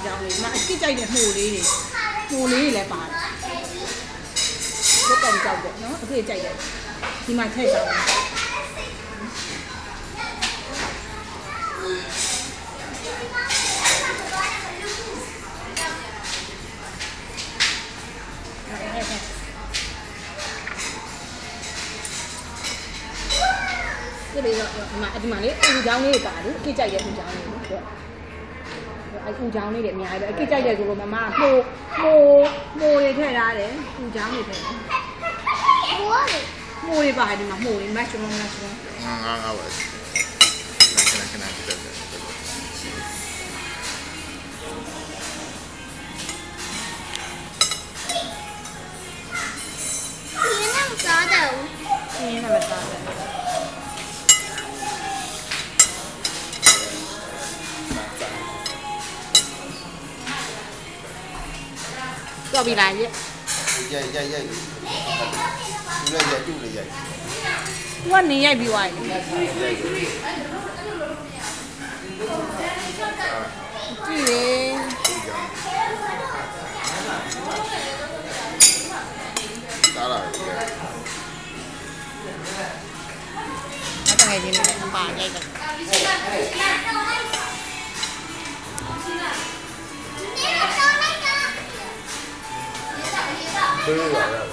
ကြောင်းလေးဒီမှာအစ်စ်ကြိုက်တဲ့မှုလေးတွေလည်းပါတယ်ဘုတ်ကောင်ကြောက်ပေါ့နော်အဖေကြိုက်တယ်ဒီမှာထည့်ကြအောင်ဒီမှာလေအူချောင်းလေးပါတယ်အစ်စ်ကြိုက်တဲ့အူချောင်းလေးပေါ့အူချောင်းလေးတွေအများကြီးပဲအစ်စ်ကြိုက်တဲ့ဆိုတော့မမမိုးတွေထည့်ထားတယ်အူချောင်းတွေထည့်တယ်မိုးတွေပါတယ်ဒီမှာမိုးတွေ mushroom ငါပါခဏတက်တယ်တော့ပြီလားရဲ့ရိုက်တူလေးရိုက်သူကနေရိုက်ပြီးသွားပြီကြည့်လေတားလာတယ်ငယ်ချင်းလေးပါရိုက်တယ်对呀。